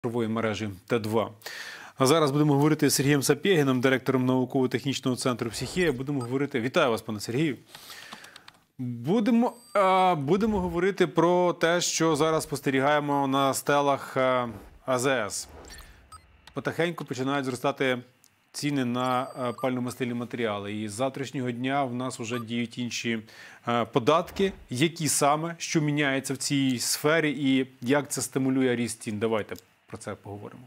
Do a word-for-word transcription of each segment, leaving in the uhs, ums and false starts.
цифрової мережі Т два. А зараз будемо говорити з Сергієм Сапєгіном, директором науково-технічного центру «Психея». Будемо говорити... Вітаю вас, пане Сергію. Будемо, а, будемо говорити про те, що зараз спостерігаємо на стелах а, А З С. Потихеньку починають зростати ціни на пальномастильні матеріали. І з завтрашнього дня в нас вже діють інші а, податки. Які саме, що міняється в цій сфері і як це стимулює ріст цін? Давайте про це поговоримо.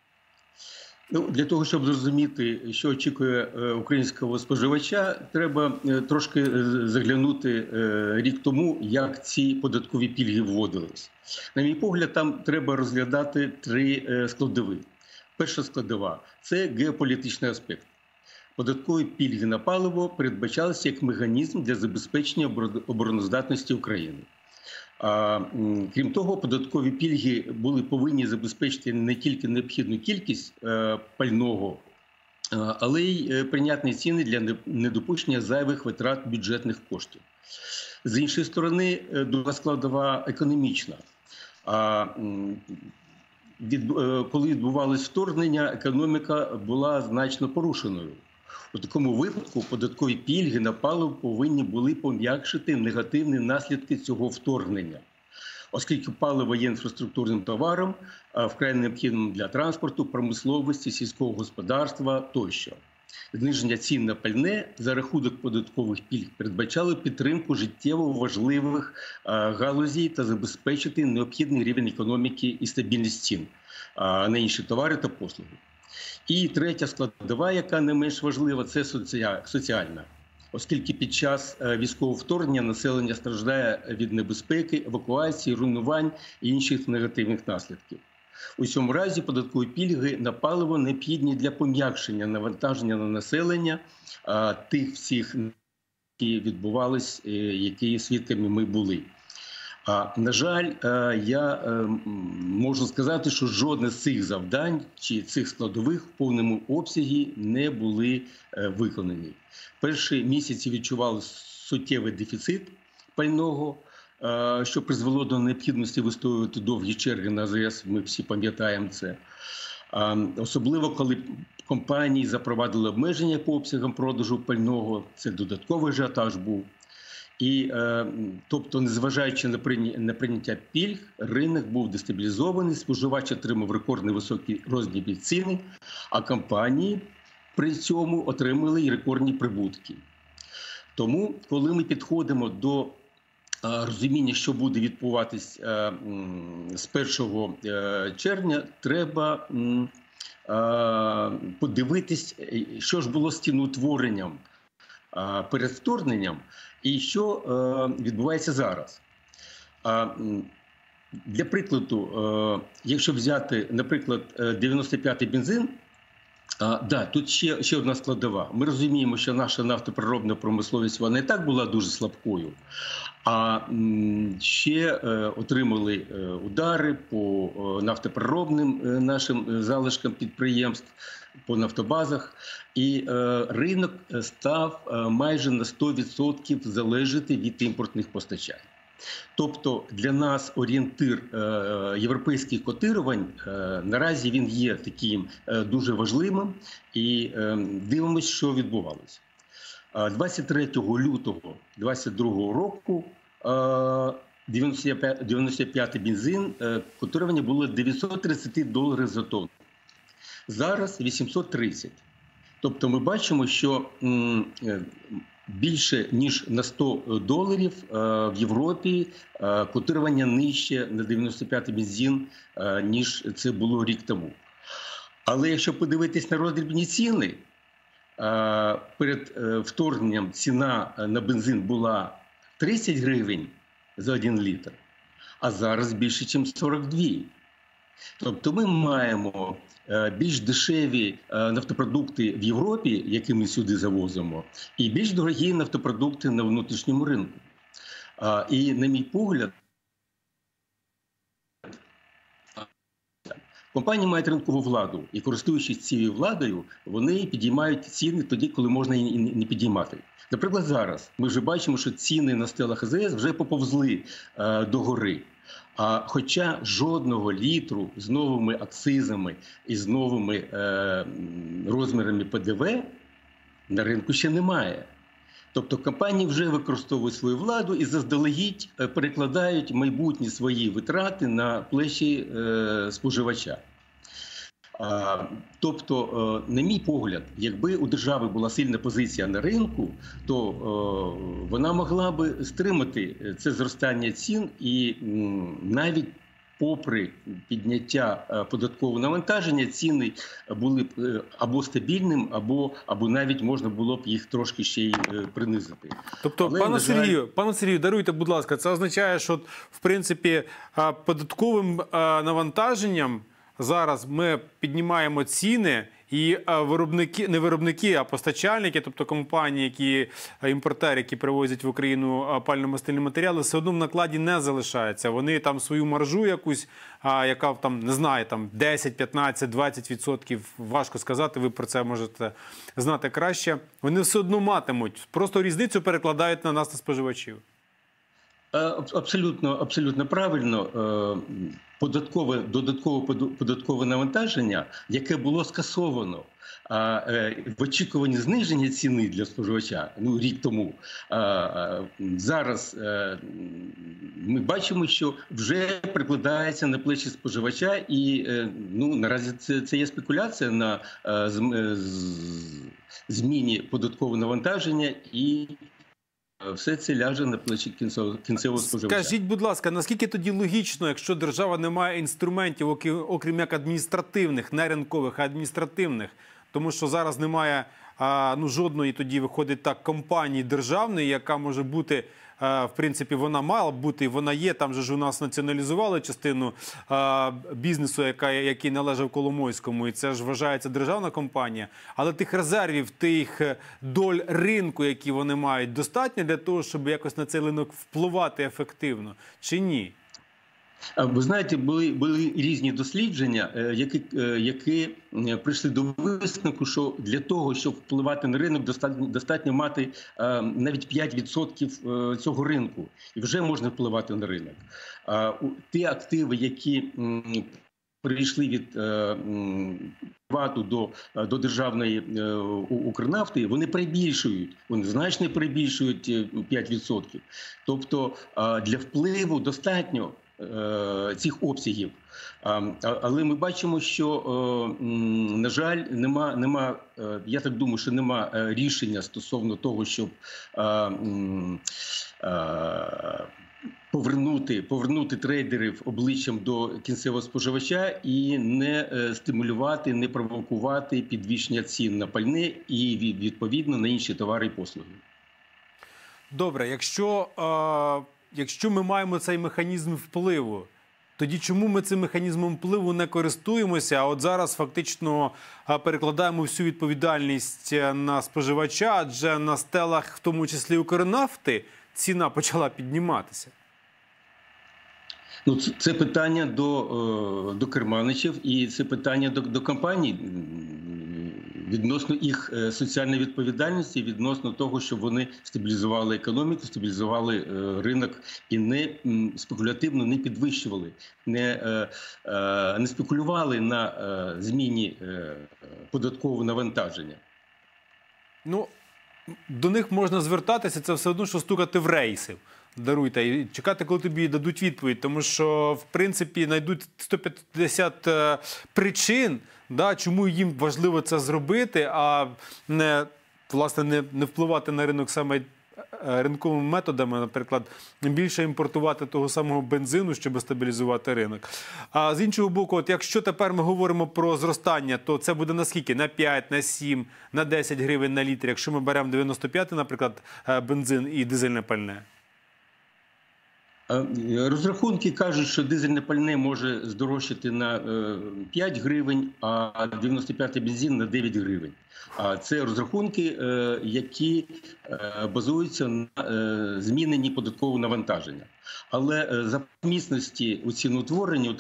Ну, для того, щоб зрозуміти, що очікує українського споживача, треба трошки заглянути рік тому, як ці податкові пільги вводились. На мій погляд, там треба розглядати три складові. Перша складова – це геополітичний аспект. Податкові пільги на паливо передбачалися як механізм для забезпечення обороноздатності України. А, крім того, податкові пільги були повинні забезпечити не тільки необхідну кількість е, пального, е, але й прийнятні ціни для недопущення зайвих витрат бюджетних коштів. З іншої сторони, друга складова економічна. А, від, е, коли відбувалось вторгнення, економіка була значно порушеною. У такому випадку податкові пільги на паливо повинні були пом'якшити негативні наслідки цього вторгнення, оскільки паливо є інфраструктурним товаром, вкрай необхідним для транспорту, промисловості, сільського господарства тощо. Зниження цін на пальне за рахунок податкових пільг передбачало підтримку життєво важливих галузей та забезпечити необхідний рівень економіки і стабільність цін на інші товари та послуги. І третя складова, яка не менш важлива, це соціальна. Оскільки під час військового вторгнення населення страждає від небезпеки, евакуації, руйнувань і інших негативних наслідків. У цьому разі податкові пільги на паливо необхідні для пом'якшення навантаження на населення тих всіх, які відбувались, які свідками ми були. На жаль, я можу сказати, що жодне з цих завдань чи цих складових в повному обсязі не були виконані. Перші місяці відчували суттєвий дефіцит пального, що призвело до необхідності вистоювати довгі черги на А З С, ми всі пам'ятаємо це. Особливо, коли компанії запровадили обмеження по обсягам продажу пального, це додатковий ажіотаж був. І, тобто, незважаючи на прийняття пільг, ринок був дестабілізований, споживач отримав рекордно високі роздрібні ціни, а компанії при цьому отримали й рекордні прибутки. Тому, коли ми підходимо до розуміння, що буде відбуватись з першого червня, треба подивитись, що ж було з ціноутворенням перед вторгненням і що е, відбувається зараз. А, для прикладу, е, якщо взяти, наприклад, дев'яносто п'ятий бензин, а, да, тут ще, ще одна складова. Ми розуміємо, що наша нафтопереробна промисловість, вона і так була дуже слабкою, а м, ще е, отримали е, удари по е, нафтопереробним е, нашим залишкам підприємств, по нафтобазах, і е, ринок став е, майже на сто відсотків залежати від імпортних постачань. Тобто для нас орієнтир е, європейських котирувань, е, наразі він є таким е, дуже важливим, і е, дивимося, що відбувалося. двадцять третього лютого двадцять другого року е, дев'яносто п'ятий бензин, е, котирування було дев'ятсот тридцять доларів за тонну. Зараз вісімсот тридцять. Тобто ми бачимо, що більше ніж на сто доларів в Європі котирування нижче на дев'яносто п'ятий бензин, ніж це було рік тому. Але якщо подивитись на роздрібні ціни, перед вторгненням ціна на бензин була тридцять гривень за один літр, а зараз більше, ніж сорок дві. Тобто ми маємо більш дешеві нафтопродукти в Європі, які ми сюди завозимо, і більш дорогі нафтопродукти на внутрішньому ринку. І, на мій погляд, компанії мають ринкову владу, і, користуючись цією владою, вони підіймають ціни тоді, коли можна і не підіймати. Наприклад, зараз ми вже бачимо, що ціни на стелах А З С вже поповзли догори. А хоча жодного літру з новими акцизами і з новими е, розмірами Пе Де Ве на ринку ще немає. Тобто компанії вже використовують свою владу і заздалегідь перекладають майбутні свої витрати на плечі е, споживача. А, тобто, е, на мій погляд, якби у держави була сильна позиція на ринку, то е, вона могла би стримати це зростання цін і м, навіть попри підняття податкового навантаження, ціни були б або стабільним, або, або навіть можна було б їх трошки ще й принизити. Тобто, Але, пане, жаль... Сергію, пане Сергію, даруйте, будь ласка, це означає, що, в принципі, податковим навантаженням зараз ми піднімаємо ціни, і виробники, не виробники, а постачальники, тобто компанії, які, імпортери, які привозять в Україну пально-мастильні матеріали, все одно в накладі не залишається. Вони там свою маржу якусь, яка там, не знаю, там десять, п'ятнадцять, двадцять відсотків, важко сказати, ви про це можете знати краще, вони все одно матимуть. Просто різницю перекладають на нас, на споживачів. Абсолютно, абсолютно правильно. Податкове, додаткове податкове навантаження, яке було скасовано в очікуванні зниження ціни для споживача, ну, рік тому, зараз ми бачимо, що вже прикладається на плечі споживача і, ну, наразі це, це є спекуляція на зміні податкового навантаження і все це ляже на плечі кінцевого споживача. Скажіть, будь ласка, наскільки тоді логічно, якщо держава не має інструментів, окрім як адміністративних, не ринкових, а адміністративних, тому що зараз немає а, ну, жодної тоді, виходить так, компанії державної, яка може бути, а, в принципі, вона мала б бути, вона є, там же ж у нас націоналізували частину а, бізнесу, яка, який належав Коломойському, і це ж вважається державна компанія, але тих резервів, тих доль ринку, які вони мають, достатньо для того, щоб якось на цей ринок впливати ефективно, чи ні? Ви знаєте, були, були різні дослідження, які, які прийшли до висновку, що для того, щоб впливати на ринок, достатньо, достатньо мати навіть п'ять відсотків цього ринку. І вже можна впливати на ринок. Ті активи, які перейшли від привату до, до державної Укрнафти, вони перебільшують, вони значно перебільшують п'ять відсотків. Тобто для впливу достатньо цих обсягів. Але ми бачимо, що, на жаль, нема, нема, я так думаю, що нема рішення стосовно того, щоб повернути, повернути трейдерів обличчям до кінцевого споживача і не стимулювати, не провокувати підвищення цін на пальне і, відповідно, на інші товари і послуги. Добре, якщо... Е... Якщо ми маємо цей механізм впливу, тоді чому ми цим механізмом впливу не користуємося, а от зараз фактично перекладаємо всю відповідальність на споживача, адже на стелах, в тому числі Укрнафти, ціна почала підніматися? Ну, це, це питання до, до керманичів і це питання до, до компаній відносно їх соціальної відповідальності, відносно того, щоб вони стабілізували економіку, стабілізували ринок і не спекулятивно не підвищували, не, не спекулювали на зміні податкового навантаження. Ну, до них можна звертатися, це все одно, що стукати в рейси. Даруйте, і чекати, коли тобі дадуть відповідь, тому що, в принципі, знайдуть сто п'ятдесят причин, да, чому їм важливо це зробити, а не, власне, не, не впливати на ринок саме ринковими методами, наприклад, більше імпортувати того самого бензину, щоб стабілізувати ринок. А з іншого боку, от якщо тепер ми говоримо про зростання, то це буде на скільки? На п'ять, на сім, на десять гривень на літр, якщо ми беремо дев'яносто п'ятий, наприклад, бензин і дизельне пальне? Розрахунки кажуть, що дизельне пальне може здорожчати на п'ять гривень, а дев'яносто п'ятий бензин на дев'ять гривень. Це розрахунки, які базуються на зміненні податкового навантаження. Але за міцності у ціноутворенню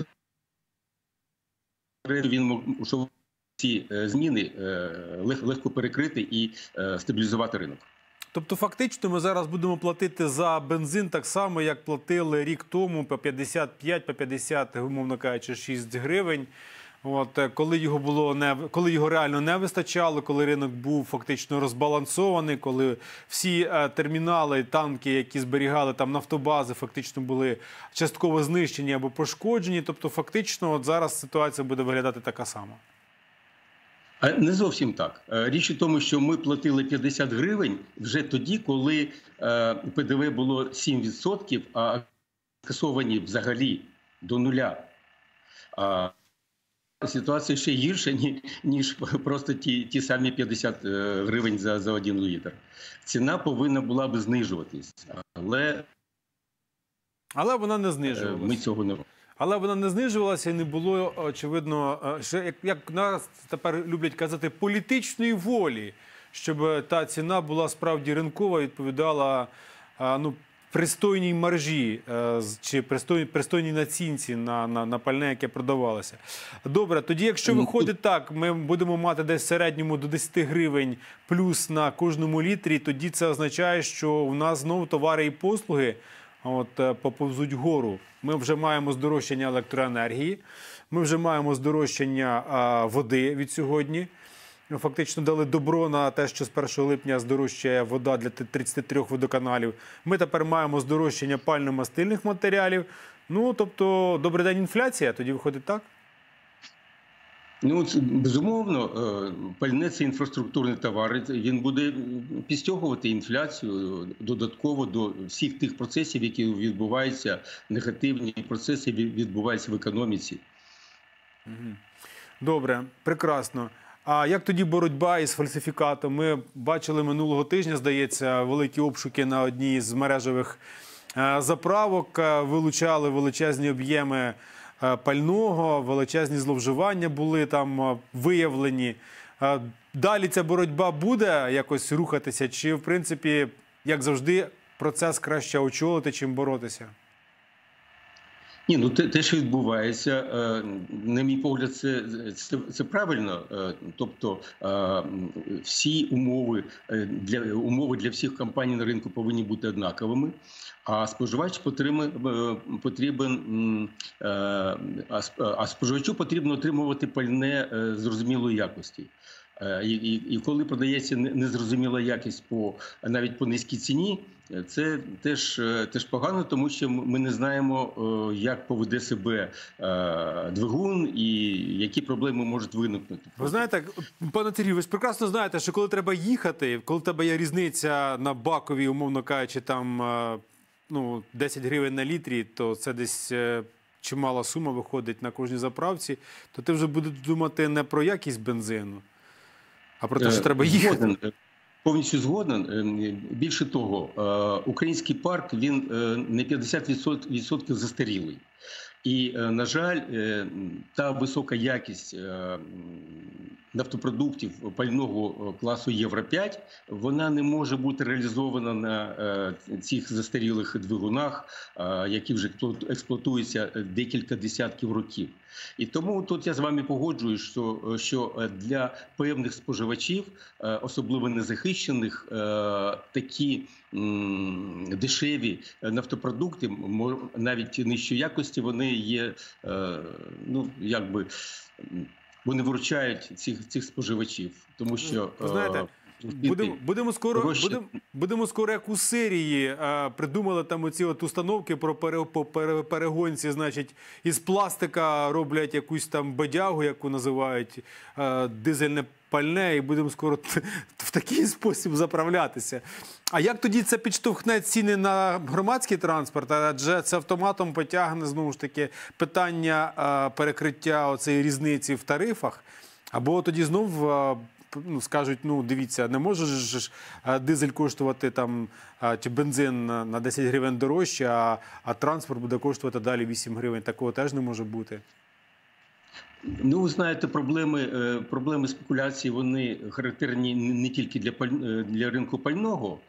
він ці зміни легко перекрити і стабілізувати ринок. Тобто фактично ми зараз будемо платити за бензин так само, як платили рік тому по п'ятдесят п'ять, по п'ятдесят, умовно кажучи, шість гривень. От, коли його було не коли його реально не вистачало, коли ринок був фактично розбалансований, коли всі е, термінали, танки, які зберігали там нафтобази, фактично були частково знищені або пошкоджені. Тобто, фактично, от зараз ситуація буде виглядати така сама. А не зовсім так. Річ у тому, що ми платили п'ятдесят гривень вже тоді, коли е, ПДВ було сім відсотків, а скасовані взагалі до нуля. А ситуація ще гірша, ніж просто ті, ті самі п'ятдесят гривень за, за один літр. Ціна повинна була б знижуватись, але, але вона не знижувалася. Ми цього не робимо. Але вона не знижувалася і не було, очевидно, ще, як, як нас тепер люблять казати, політичної волі, щоб та ціна була справді ринкова і відповідала ну, пристойній маржі чи пристойній, пристойній націнці на, на, на пальне, яке продавалося. Добре, тоді якщо виходить так, ми будемо мати десь в середньому до десять гривень плюс на кожному літрі, тоді це означає, що у нас знову товари і послуги от, поповзуть вгору. Ми вже маємо здорожчання електроенергії, ми вже маємо здорожчання а, води від сьогодні. Ми фактично дали добро на те, що з першого липня здорожчає вода для тридцяти трьох водоканалів. Ми тепер маємо здорожчання пально-мастильних матеріалів. Ну, тобто, добрий день, інфляція, тоді виходить так? Ну, безумовно, пальне – це інфраструктурний товар, він буде підстягувати інфляцію додатково до всіх тих процесів, які відбуваються, негативні процеси відбуваються в економіці. Добре, прекрасно. А як тоді боротьба із фальсифікатом? Ми бачили минулого тижня, здається, великі обшуки на одній з мережевих заправок, вилучали величезні об'єми пального, величезні зловживання були там виявлені. Далі ця боротьба буде якось рухатися? Чи, в принципі, як завжди, процес краще очолити, чим боротися? Ні, ну те, те, що відбувається, на мій погляд, це, це, це правильно. Тобто всі умови для, умови для всіх компаній на ринку повинні бути однаковими, а споживач потрібен, потрібен а споживачу потрібно отримувати пальне зрозумілої якості. І, і, і коли продається незрозуміла якість по, навіть по низькій ціні, це теж, теж погано, тому що ми не знаємо, як поведе себе двигун і які проблеми можуть виникнути. Ви знаєте, пане Сергію, ви ж прекрасно знаєте, що коли треба їхати, коли в тебе є різниця на баковій, умовно кажучи, там ну, десять гривень на літрі, то це десь чимала сума виходить на кожній заправці, то ти вже будеш думати не про якість бензину, а про те, що треба їхати. Повністю згоден. Більше того, український парк, він не п'ятдесят відсотків застарілий. І, на жаль, та висока якість нафтопродуктів пального класу Євро п'ять, вона не може бути реалізована на цих застарілих двигунах, які вже експлуатуються декілька десятків років. І тому тут я з вами погоджуюсь, що, що для певних споживачів, особливо незахищених, такі дешеві нафтопродукти, навіть нижчої якості, вони є, ну, якби, вони виручають цих, цих споживачів, тому що... Знаєте, будемо, будемо, скоро, будемо, будемо скоро, як у Сирії, придумали там оці от установки про пере, по пере, перегонці, значить, із пластика роблять якусь там бадягу, яку називають дизельне пальне, і будемо скоро в такий спосіб заправлятися. А як тоді це підштовхне ціни на громадський транспорт? Адже це автоматом потягне, знову ж таки, питання перекриття оцеї різниці в тарифах. Або тоді знов ну, скажуть, ну, дивіться, не може ж дизель коштувати там, чи бензин на десять гривень дорожче, а, а транспорт буде коштувати далі вісім гривень. Такого теж не може бути. Ну, ви знаєте, проблеми, проблеми спекуляції, вони характерні не тільки для, для ринку пального,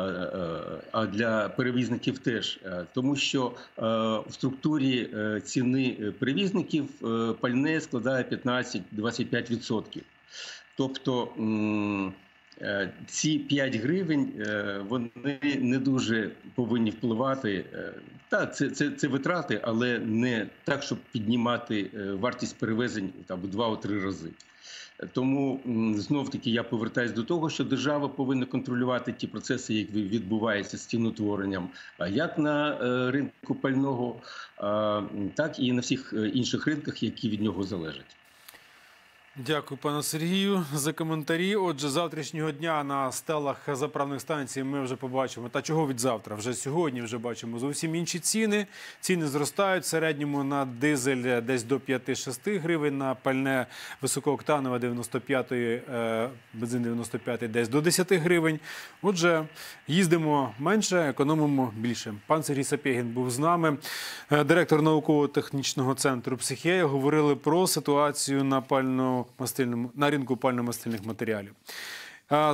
а для перевізників теж. Тому що в структурі ціни перевізників пальне складає п'ятнадцять - двадцять п'ять відсотків. Тобто Е, Ці п'ять гривень, е, вони не дуже повинні впливати. Е, Та, це, це, це витрати, але не так, щоб піднімати е, вартість перевезень там, в два-три рази. Тому знов-таки я повертаюся до того, що держава повинна контролювати ті процеси, які відбуваються з ціноутворенням, як на ринку пального, так і на всіх інших ринках, які від нього залежать. Дякую, пане Сергію, за коментарі. Отже, з завтрашнього дня на стелах заправних станцій ми вже побачимо, та чого від завтра, вже сьогодні вже бачимо зовсім інші ціни. Ціни зростають в середньому на дизель десь до п'яти-шести гривень, на пальне високооктанове дев'яносто п'ятої, бензин дев'яносто п'ятий десь до десяти гривень. Отже, їздимо менше, економимо більше. Пан Сергій Сапєгін був з нами, директор науково-технічного центру «Психея». Говорили про ситуацію на пально мастильному, на ринку пально-мастильних матеріалів.